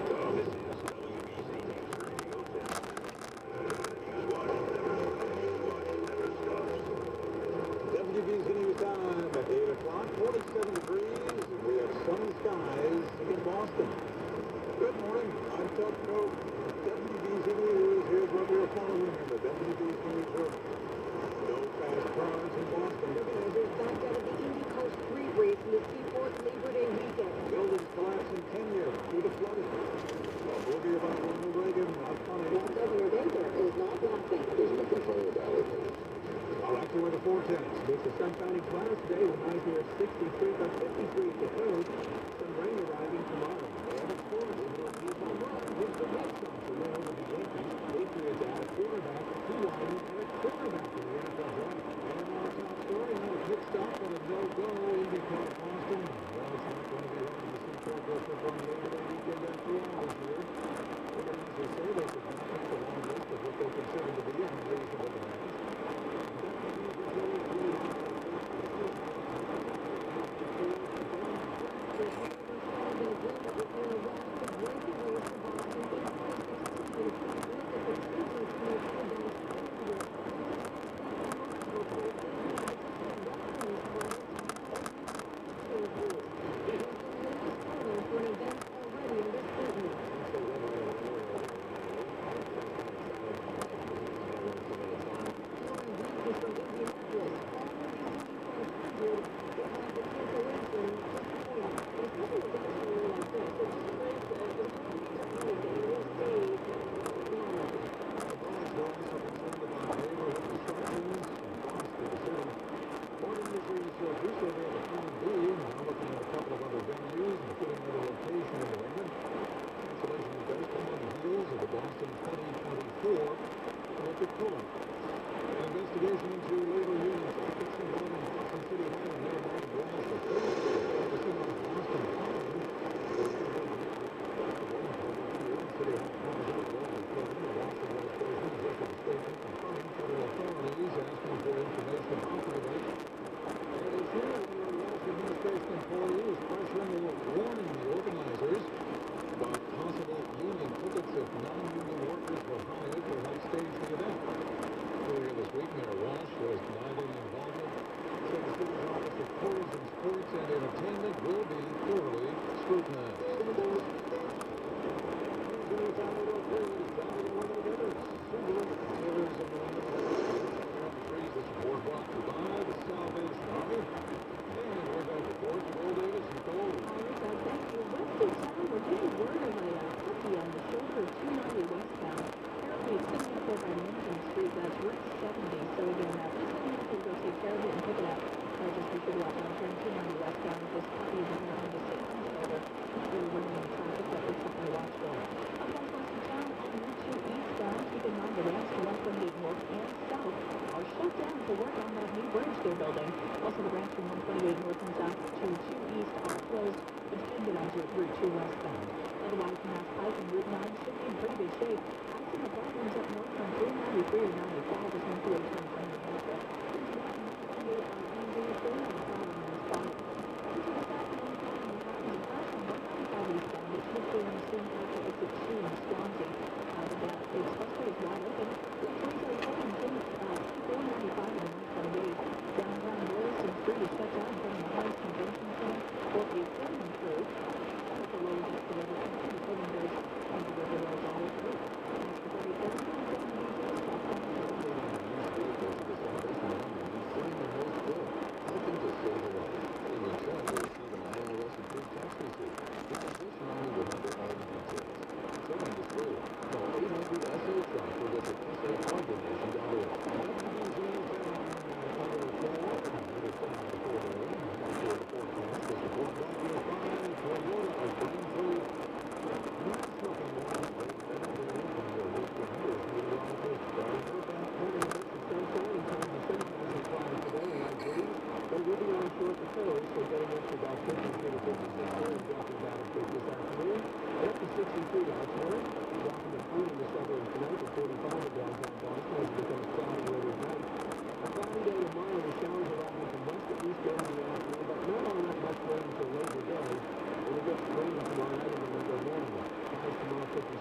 WB's news time at 8 o'clock, 47 degrees, and we have sunny skies in Boston. Good morning, I'm Chuck Cope. WB's news, here's what we're following in the WB's news room. No fast cars in Boston. Organizers backed out of the Indy Coast Street Race in the Seaport Labor Day weekend. Buildings collapse in Kenya due to flooding. A movie about Ronald Reagan, not funny. Governor Bangor is not laughing. There's nothing funny about it. All right, to where the forecast. It's a sun-shining clouds today with highs near 63 but 53 at the coast. Some rain arriving tomorrow. And of course, it will be a run. Here's the Red Sox to win over the Yankees. Patriots add a quarterback, two linemen, and a quarterback in the NFL draft. And our top story, now a pit stop on a no-go IndyCar Boston. Well, it's not going to be hard to see Bangor football Labor Day weekend after all this year. Organizers say they could not make a long list of what they consider to be unreasonable demands. Investigation into labor unions tactics involving Boston City Hall and Mayor Mike Walsh was focusing on Boston Common. City Hall comes out well before the Boston legislation is issued a statement confirming federal authorities asking for information about the event. And it's here when the Walsh administration employee is pressuring or warning the organizers about possible union pickets if non-union workers were hired to help stage the event. Earlier this week, Mayor Walsh was denied any involvement. Said the city's Office of Tourism, Sports, and Entertainment will be thoroughly scrutinized. This report brought to you by the Salvation Army. And we're going to report to Will Davis and Cole. Thank you. Western Town, we're getting word of a puppy on the shoulder of 290 westbound. Apparently, it's sitting up there by Lincoln Street. That's Route 70. So again, just letting you go take care of it and pick it up. Just be sure to watch on turn 290 westbound. This puppy is in there on the sitting on the shoulder. Really running in traffic, but it's something to watch for. Up on Western Town, on Route 2 eastbound, keep in mind the ramps to 128 north and south are shut down to work on that new bridge they're building. Also, the ramps from 128 north and south to 2 east are closed, but you can get onto Route 2 westbound. Otherwise, Mass Pike and Route 9 should be in pretty good shape. I've seen the problems up north from 393 or 95 as 128 turns from the north.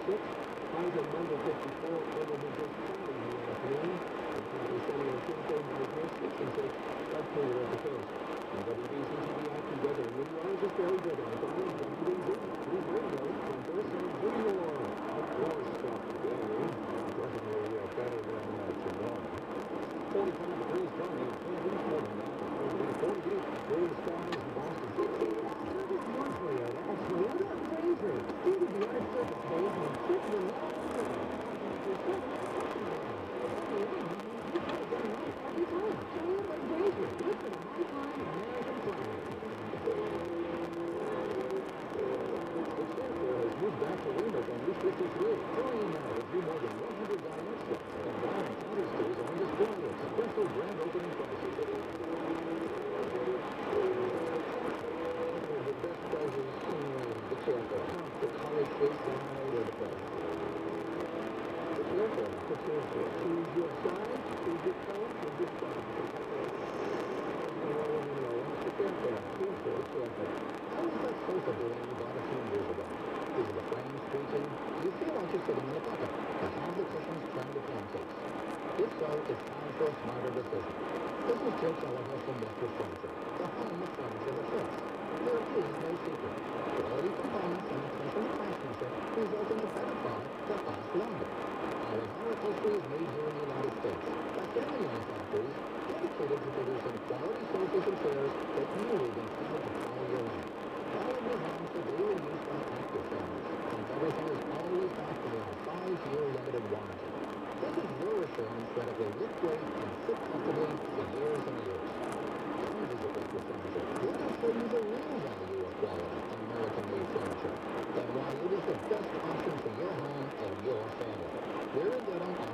56. Highs at number 54. It will be just cloudy in the afternoon. And cloudy sunny on Tuesday, highs near 66. Start cooler at the coast. And WBCTV active weather and meteorologist is very good on Friday. WBZ News Radio from Burson, Junior outdoor stuff today. Definitely better than tomorrow. 45 degrees currently in Kansas, 48 blue skies in Boston. Service monthly at Ashland Fraser. State-of-the-art service bays and quick reliable service. Every time. Toyota Fraser. Look for the high-time American flag. The Chancellor has moved back to Weymouth on Route 53. Hurry now to view more than 100 dinette sets and bar and counter stores on display at special grand opening prices. The best prices in the Chancellor. The college face and all the price. The Chancellor. The Chancellor. Choose your size, choose your color, choose your style. The Chancellor. Chancellor. Chancellor. How was that sofa doing you bought a few years ago? Is the frame squeaking? Do you feel like you're sitting in a bucket? Or have the cushions turned to pancakes? If so, it's time for a smarter decision. This is Joe Kelleher from Westwood Furniture, the home of furniture that fits. There is no secret. Quality components and attention to craftsmanship result in a better product that lasts longer. All of our upholstery is made here in the United States by family-owned factories dedicated to producing quality sofas and chairs that you will be proud to call your own. All are designed for daily use by active families, and everything is always backed by our 5-year limited warranty. This is your assurance that it will look great and fit comfortably for years and years. Come visit Westwood Furniture. Let us show you the real value of quality in American-made furniture, and why it is the best option for your home and your family. We're in Dedham on